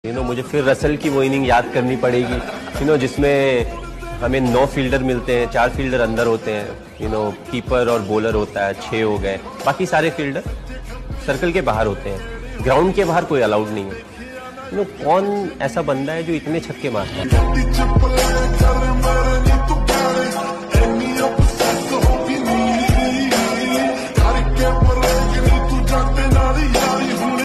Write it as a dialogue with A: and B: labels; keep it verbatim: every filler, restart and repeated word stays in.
A: You know मुझे फिर Russell की वो इनिंग याद करनी पड़ेगी, यू नो जिसमें हमें नौ फील्डर मिलते हैं, चार फील्डर अंदर होते हैं, यू नो कीपर और बॉलर होता है, छः हो गए, बाकी सारे फील्डर सर्कल के बाहर होते हैं, ग्राउंड के बाहर कोई अलाउड नहीं है। यू नो कौन ऐसा बंदा है जो इतने छक्के मारता है?